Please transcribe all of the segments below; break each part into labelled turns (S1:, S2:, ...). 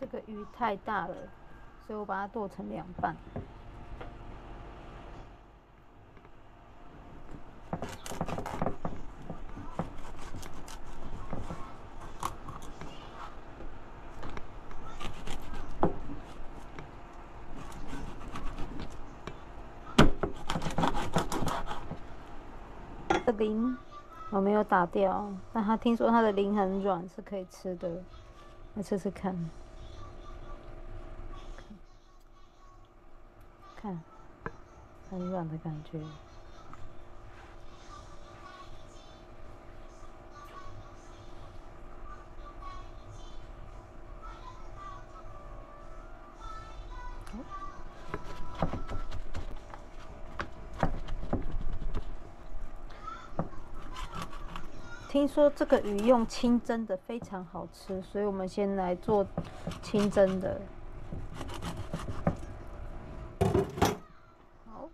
S1: 个鱼太大了，所以我把它剁成2半。鳞我没有打掉，但他听说它的鳞很软，是可以吃的，来吃吃看。看，很软的感觉。听说这个鱼用清蒸的非常好吃，所以我们先来做清蒸的。好，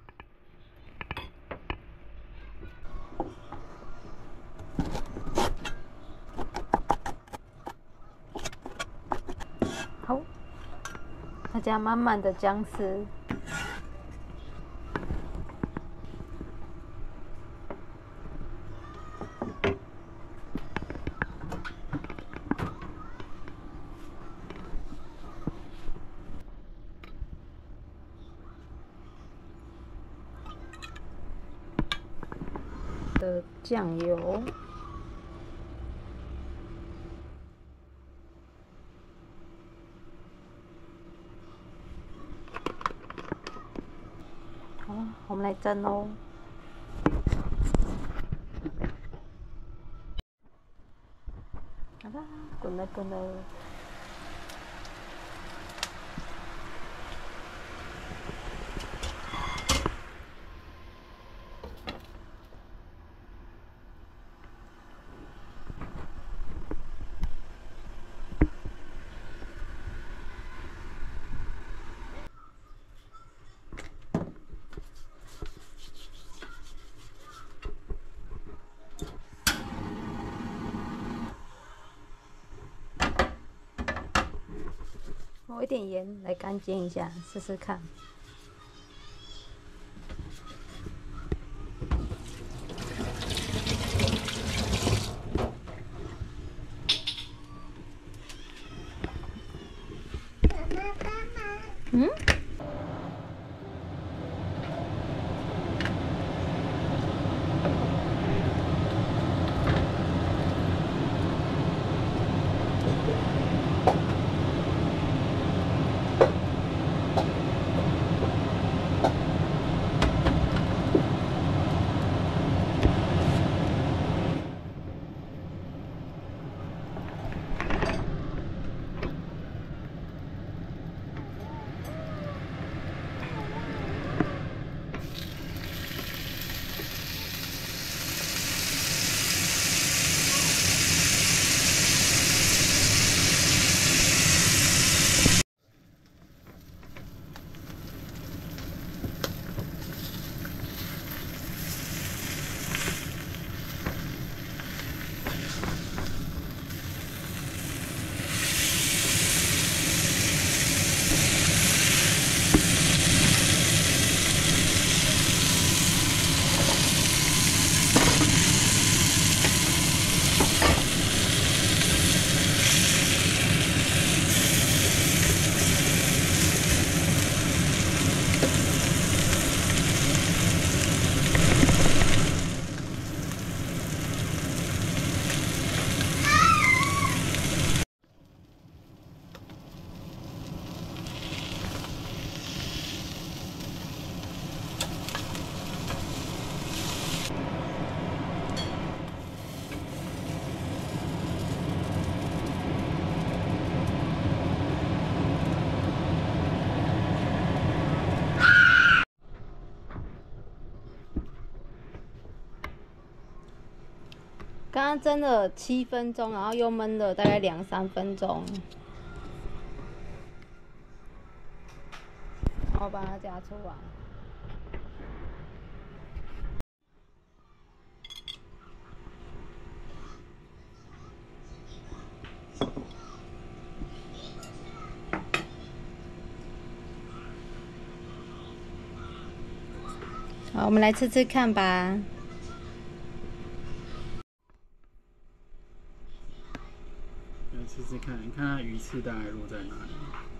S1: 好，再加满满的姜丝。的酱油，好了，我们来蒸哦。好啦，滚了滚了。抹一点盐来干煎一下，试试看。嗯？刚刚蒸了7分钟，然后又焖了大概2、3分钟，然后把它夹出来。 好，我们来吃吃看吧。
S2: 来吃吃看，你看它鱼刺大概落在哪里？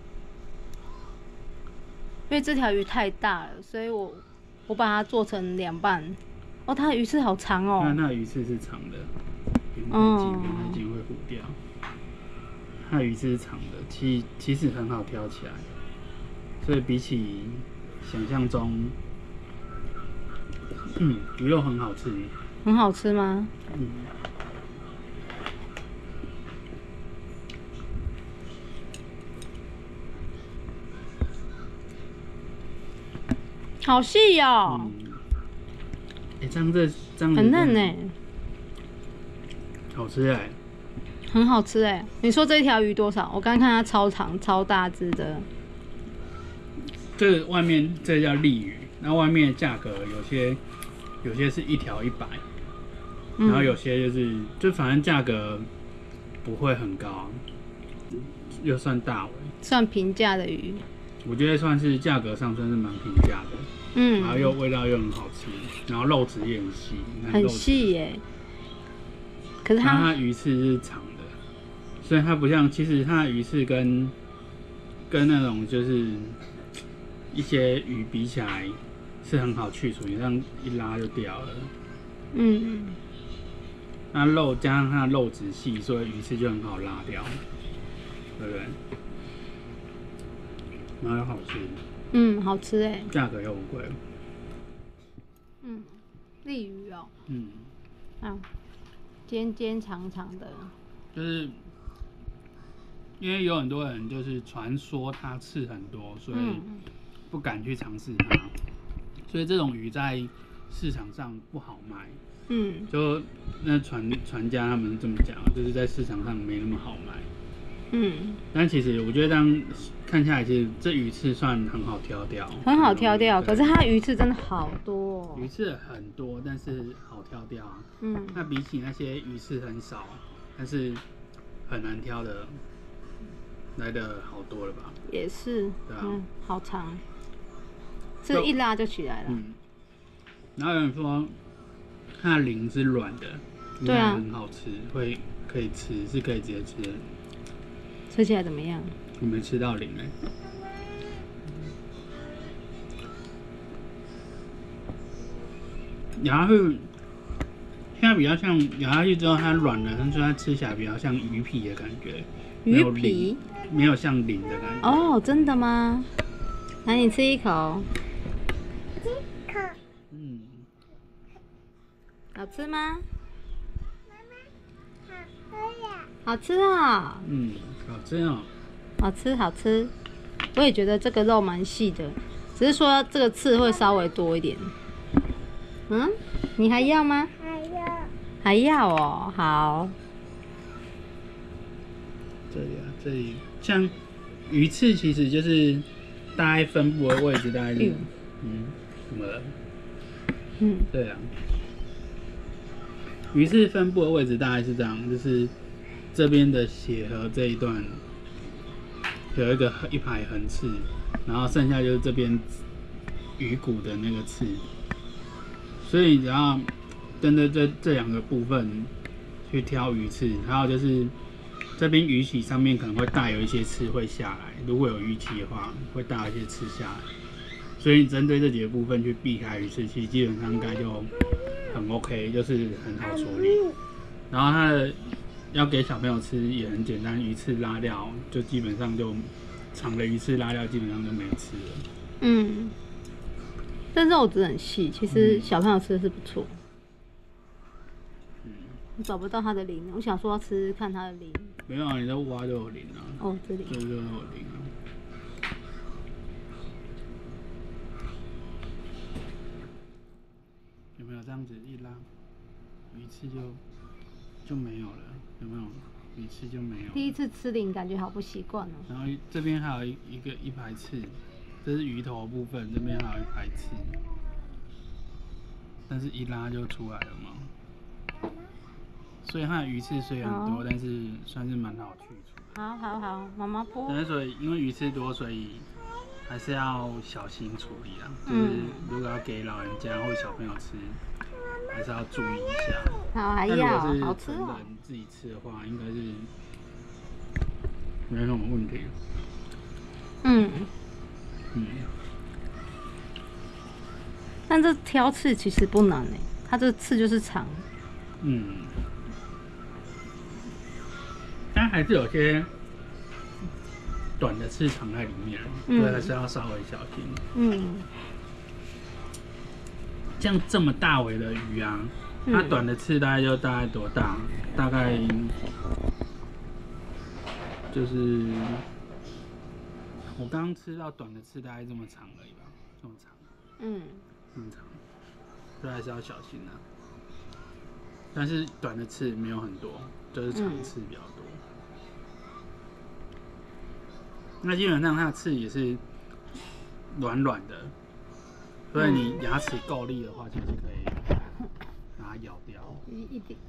S1: 因为这条鱼太大了，所以我把它做成2半。哦，它的鱼刺好长哦。
S2: 那鱼刺是长的，圆太近会糊掉。它的鱼刺是长的，其实很好挑起来，所以比起想象中，鱼肉很好吃。
S1: 很好吃吗？好细哦。
S2: 这样
S1: 很嫩哎，
S2: 好吃哎，
S1: 很好吃哎。你说这条鱼多少？我刚刚看它超长、超大只的。
S2: 这外面这叫鲫鱼，那外面的价格有些是1条100，然后有些就反正价格不会很高，又算大尾，
S1: 算平价的鱼。我
S2: 觉得算是价格上算是蛮平价的。然后味道又很好吃，然后肉质也很细，
S1: 很细耶。可是它
S2: 鱼刺是长的，所以它不像，其实它的鱼刺跟那种就是一些鱼比起来是很好去除，你这样一拉就掉了。那肉加上它的肉质细，所以鱼刺就很好拉掉，对不对？然后又好吃。
S1: 好吃哎，
S2: 价格又不贵。
S1: 鲫鱼哦。尖尖长长的。
S2: 就是因为有很多人就是传说它刺很多，所以不敢去尝试它，所以这种鱼在市场上不好卖。就那传家他们是这么讲，就是在市场上没那么好卖。但其实我觉得这样看下来，其实这鱼刺算很好挑掉，很好挑掉。
S1: 可是它鱼刺真的好多哦。
S2: 鱼刺很多，但是好挑掉。那比起那些鱼刺很少，但是很难挑的，来的好多了吧？
S1: 也是。
S2: 对啊。
S1: 好长，这一拉就起来了。
S2: 然后有人说，它的鳞是软的，对啊，很好吃，可以吃，是可以直接吃的。
S1: 吃起来怎么样？
S2: 我没吃到鳞咬下去，现在比较像咬下去之后它软了，但是它吃起来比较像鱼皮的感觉。
S1: 鱼皮？
S2: 没有像鳞的感觉。
S1: 哦，真的吗？来，你吃一口。好吃吗？好吃啊！
S2: 好吃哦。
S1: 好吃。我也觉得这个肉蛮细的，只是说这个刺会稍微多一点。你还要吗？还要哦，好。
S2: 这里像鱼刺，其实就是大概分布的位置大概是，怎么了？对啊。鱼刺分布的位置大概是这样，就是这边的血河这一段有一排横刺，然后剩下就是这边鱼骨的那个刺，所以你只要针对这2个部分去挑鱼刺，还有就是这边鱼鳍上面可能会带有一些刺会下来，如果有鱼鳍的话会带一些刺下来，所以你针对这几个部分去避开鱼刺，其实基本上应该就很 OK， 就是很好处理。然后它的要给小朋友吃也很简单，鱼刺拉掉就基本上就长的鱼刺拉掉，基本上就没吃了。
S1: 但肉质很细，其实小朋友吃的是不错。我找不到它的鳞，我想说要吃看它的鳞。
S2: 没有啊，你在挖就有鳞啊。
S1: 哦，这里。
S2: 这就有鳞啊。有没有这样子一拉，鱼刺就没有了？有没有？鱼刺就没有。
S1: 第一次吃鳞，感觉好不习惯哦。
S2: 然后这边还有一排刺，这是鱼头的部分，这边还有一排刺，但是一拉就出来了嘛。所以它的鱼刺虽然多，但是算是蛮好去除的。
S1: 好，妈妈剥。
S2: 所以因为鱼刺多，所以还是要小心处理啦。就是如果要给老人家或小朋友吃，还是要注意一下。
S1: 好，还
S2: 但
S1: 要
S2: 如果
S1: 好吃哦。
S2: 是成人自己吃的话，应该是没什么问题。
S1: 嗯，
S2: 嗯，
S1: 但这挑刺其实不难诶，它这刺就是长。
S2: 嗯，但还是有些短的刺藏在里面，所以还是要稍微小心。
S1: 嗯，
S2: 像这么大尾的鱼啊，它短的刺大概多大？大概就是我刚刚吃到短的刺大概这么长而已吧，这么长。
S1: 嗯，
S2: 这么长，所以还是要小心啊。但是短的刺没有很多，就是长刺比较多。那基本上它的刺也是软软的，所以你牙齿够力的话，就是可以把它咬掉。
S1: 一点。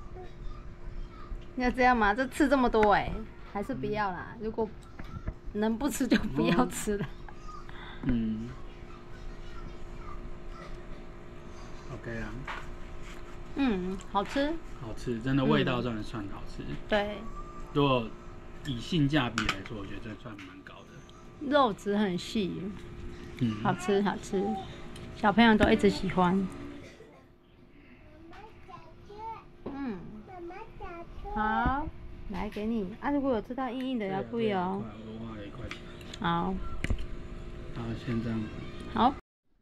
S1: 要这样吗？这刺这么多哎，还是不要啦。如果能不吃就不要吃了。
S2: 嗯。OK 啊。
S1: 嗯，好吃。
S2: 好吃，真的味道真的算好吃。
S1: 对。
S2: 如果以性价比来说，我觉得这算蛮高的。
S1: 肉质很细，
S2: 嗯，
S1: 好吃好吃，小朋友都一直喜欢。嗯，好，来给你啊！如果有吃到硬硬的要贵哦。
S2: 我花了1块钱。
S1: 好，
S2: 好，先这样。
S1: 好，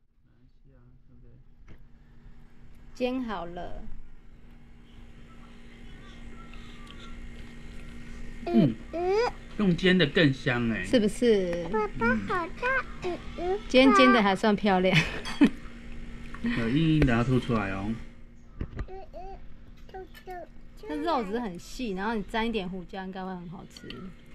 S1: 煎好了。
S2: 嗯，用煎的更香哎，
S1: 是不是？
S3: 爸爸好大，
S1: 煎的还算漂亮。
S2: 有硬硬的要凸出来哦。
S1: 那肉质很细，然后你沾一点胡椒，应该会很好吃。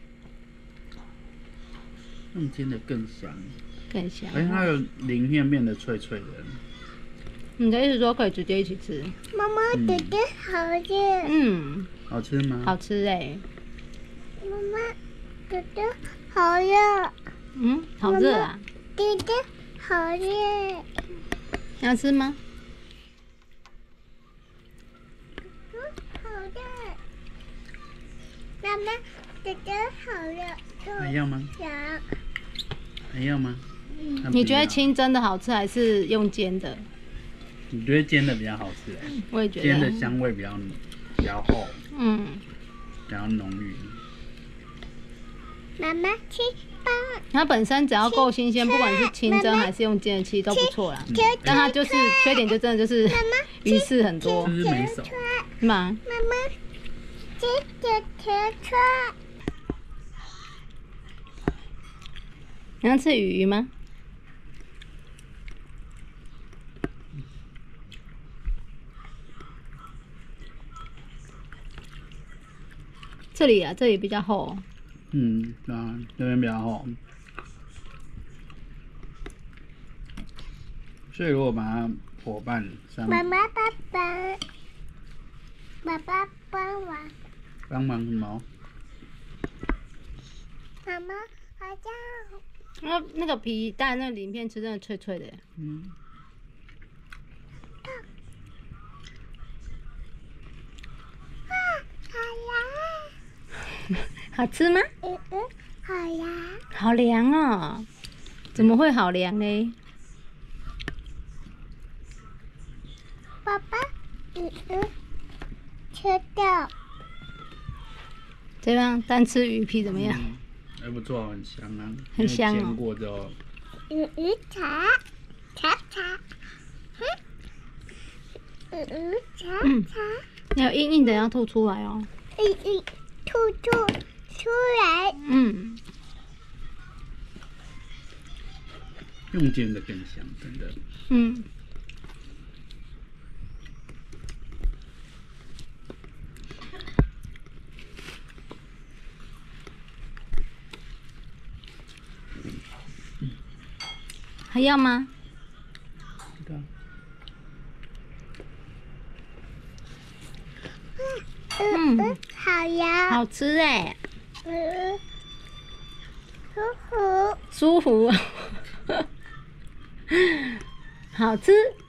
S2: 用煎的更香，
S1: 更香。
S2: 而且它的鳞片变得脆脆的。
S1: 你的意思说可以直接一起吃？
S3: 妈妈姐姐好热。
S1: 嗯，
S2: 好吃吗？
S1: 好吃哎。
S3: 妈妈姐姐好热。
S1: 嗯，好热啊！
S3: 姐姐好热。
S1: 要吃吗？
S3: 好热。妈妈姐姐好热。
S2: 还要吗？
S3: 想。
S2: 还要吗？
S1: 你觉得清蒸的好吃还是用煎的？
S2: 你觉得煎的比较好吃哎？
S1: 我也觉得。
S2: 煎的香味比较厚，
S1: 嗯，
S2: 比较浓郁。
S3: 妈妈吃吧。
S1: 它本身只要够新鲜，不管是清蒸还是用煎的，其实都不错啦。但它就是缺点，就真的就是鱼刺很多，
S2: 就是没熟。
S1: 是吗？
S3: 妈妈姐姐切出。
S1: 你要吃鱼吗？这里啊，这里比较厚。
S2: 嗯，啊，这边比较厚。所以如果把它剖半，
S3: 妈妈爸爸帮忙。
S2: 帮忙什么？
S3: 妈妈好像。
S1: 那个皮带那个鳞片吃真的脆脆的。
S2: 嗯。
S3: 好凉。
S1: 好吃吗？
S3: 好凉。
S1: 好凉哦！怎么会好凉呢？
S3: 爸爸，吃掉。
S1: 这样单吃鱼皮怎么样？
S2: 还不错，很香啊。
S1: 很香哦。
S2: 煎过之后。
S3: 鱼茶，茶。茶。
S1: 要硬硬的要吐出来哦。
S3: 吐出来。
S1: 嗯。
S2: 用煎的更香，真的。
S1: 嗯。还要吗？
S3: 好呀。
S1: 好吃哎。
S3: 舒服，
S1: 舒服，好吃。